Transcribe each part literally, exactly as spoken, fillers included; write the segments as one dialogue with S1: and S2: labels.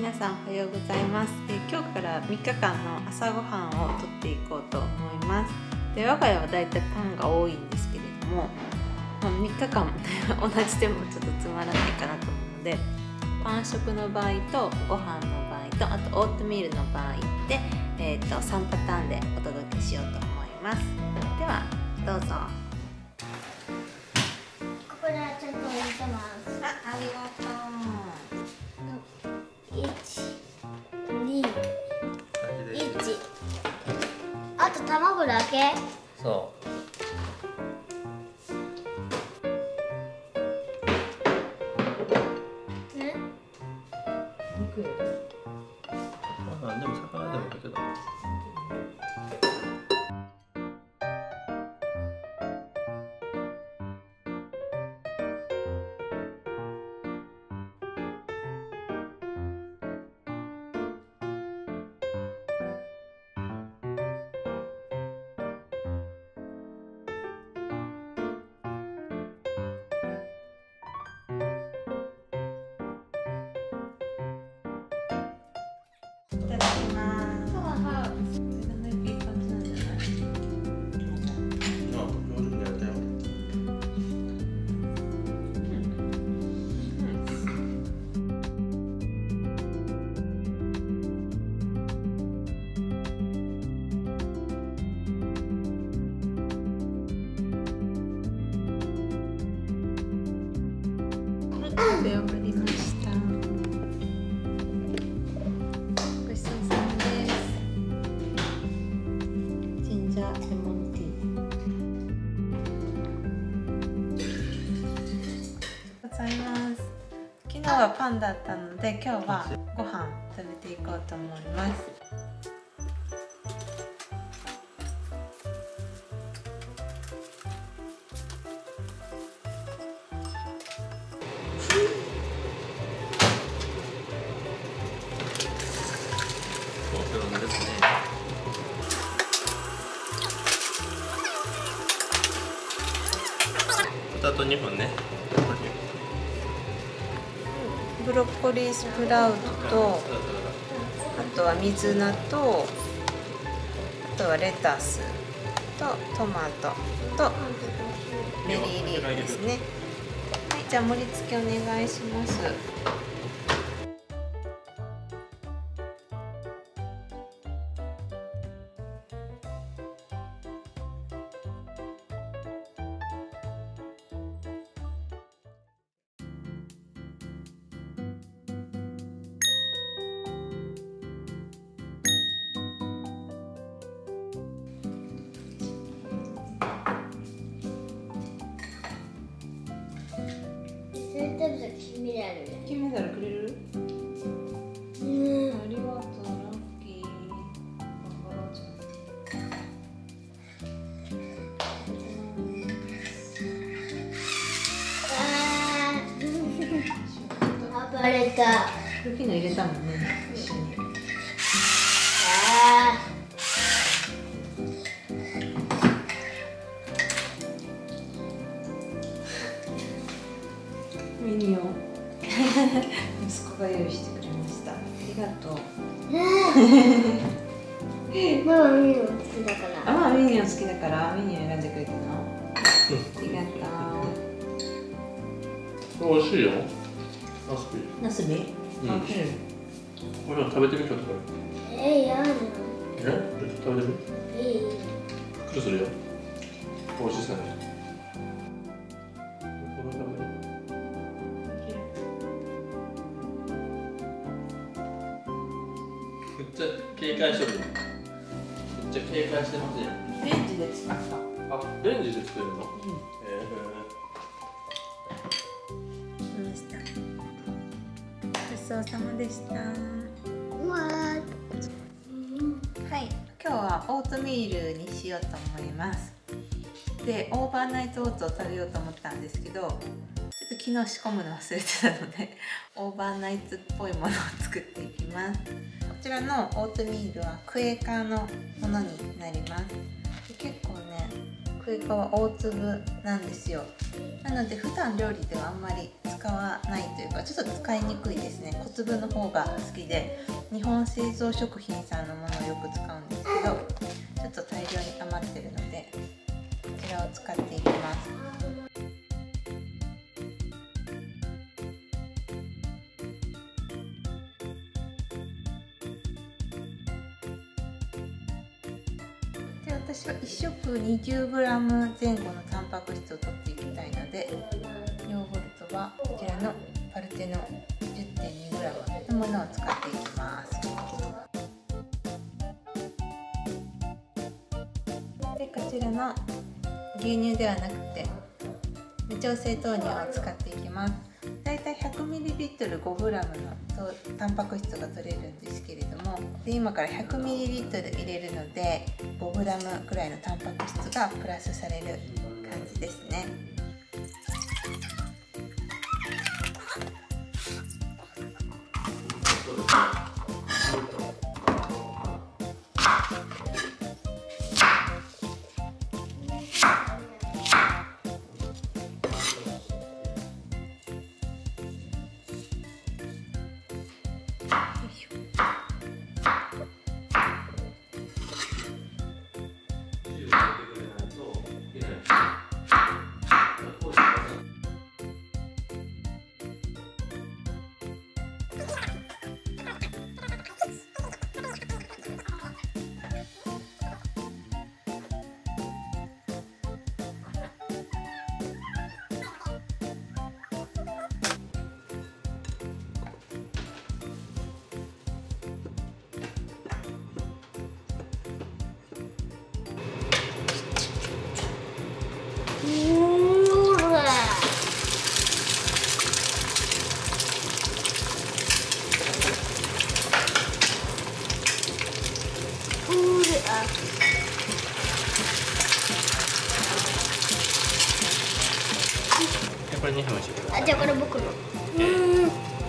S1: 皆さんおはようございます。え今日からみっかかんの朝ごはんをとっていこうと思います。で我が家はだいたいパンが多いんですけれども、まあ、みっかかん同じでもちょっとつまらないかなと思うので、パン食の場合とご飯の場合とあとオートミールの場合で、えー、とさんパターンでお届けしようと思います。ではどうぞ。
S2: ここでちゃんと置いてます。
S1: あ、ありがとう。
S2: いち、に、いち。あと卵だけ。
S3: そう。
S2: ね。
S3: 肉やで。まあでも魚でもいいけど。
S1: いただきます。
S2: そうそう。
S1: それがいい感じなんじゃない？
S3: あ、上手にやったよ。
S1: 食べ終わりました。ごちそうさまです。ジンジャーレモンティー。ございます。昨日はパンだったので、今日はご飯食べていこうと思います。
S3: ですね。ポテトにほんね。
S1: ブロッコリースプラウトと、あとは水菜と、あとはレタスとトマトとベリーリーフですね。はい、じゃあ盛り付けお願いします。
S2: 金メダル。
S1: 金メダルくれる？
S2: うん。
S1: ありがとう、ラッキー。頑張ろうじ
S2: ゃん。あー。暴れた。
S1: 昨日入れたもんね、一緒に。
S2: あー。
S1: ミニオン息子が用意してくれました。ありがとう。
S2: ママミニオン好きだから。
S1: あ、まあミニオン好きだからミニオン選んでくれたの。ありがとう。
S3: 美味しいよ。ナスビ。
S1: ナスビ？
S3: うん。
S1: あ、
S3: これ食べてみちょっとこ
S2: れ。えー、やだ。
S3: え？ちょっと食べてみ。
S2: いい。
S3: びっくりするよ。美味しさに。めっちゃ警戒してる。めっちゃ警戒してますね。
S1: レンジで作った。
S3: あ、レンジで作るの？うん。え
S1: え。来ました。ごちそうさまでした。
S2: うわー。
S1: はい、今日はオートミールにしようと思います。で、オーバーナイトオーツを食べようと思ったんですけど、ちょっと昨日仕込むの忘れてたのでオーバーナイトっぽいものを作っていきます。こちらのオートミールはクエーカーのものになります。で結構ね、 クエ科は大粒なんですよ。なので普段料理ではあんまり使わないというか、ちょっと使いにくいですね。小粒の方が好きで、日本製造食品さんのものをよく使うんですけど、ちょっと大量に余ってるのでこちらを使っていきます。で、私はいっ食 にじゅうグラム 前後のタンパク質を取っていきたいので、ヨーグルトはこちらのパルテノ じゅってんにグラム のものを使っていきます。で、こちらの牛乳ではなくて無調整豆乳を使っていきます。だいたい ひゃくミリリットル ごグラム のタンパク質が取れるんですけれども、で今から ひゃくミリリットル 入れるので ごグラム くらいのタンパク質がプラスされる感じですね。
S3: これにふんしてください。
S2: あ、じゃあこれ僕の。うん。
S3: にふん。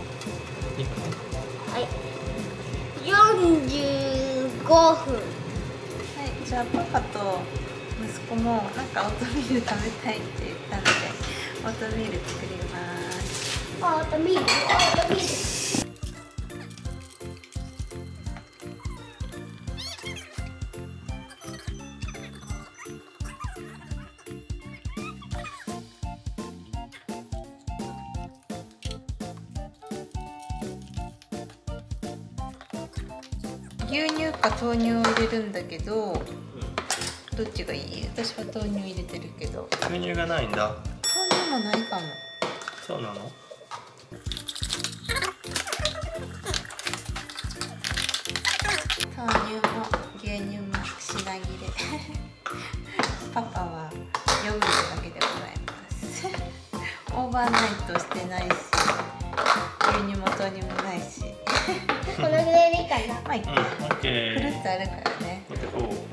S2: はい。四十五分。
S1: はい、じゃあパパと息子もなんかオートミール食べたいって言ったのでオートミール作ります。
S2: オートミール、オートミール。
S1: 牛乳か豆乳を入れるんだけど、どっちがいい？私は豆乳入れてるけど。
S3: 牛乳がないんだ。
S1: 豆乳もないかも。
S3: そうなの？
S1: 豆乳も牛乳も品切れ。パパはヨーグルトだけでございます。オーバーナイトしてないし、牛乳も豆乳もないし。
S2: このぐらいでいいかな。
S1: まあいいか。
S3: うん、オッケー。
S1: フルーツあるからね。
S3: 持ってこう。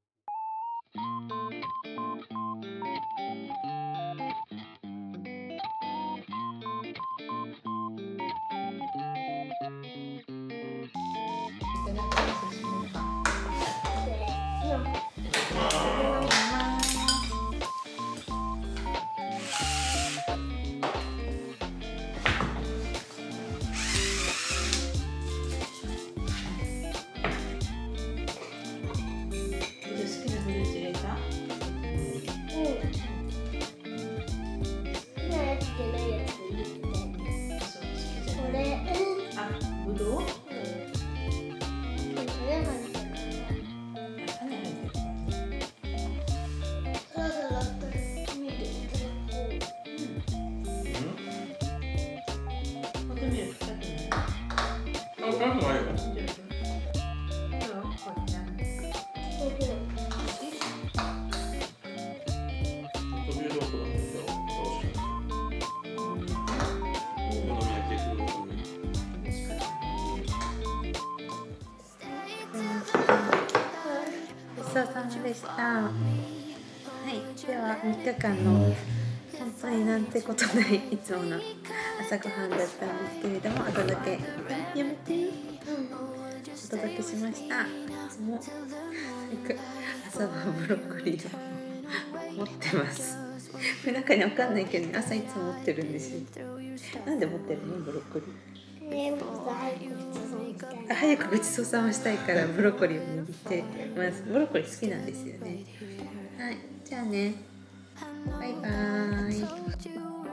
S1: ごちそうさまでした。はい、ではみっかかんの本当になんてことないいつもの朝ごはんだったんですけれども、お届けやめて、うん、お届けしました。いつも朝はブロッコリーを持ってます。これなんかね、わかんないけど、ね、朝いつも持ってるんですよ。なんで持ってるのブロッコリー？
S2: えー、もう早くごちそうさましたい。
S1: あ、早くごちそうさましたいからブロッコリーを握ってます。ブロッコリー好きなんですよね。はい、じゃあね、バイバーイ。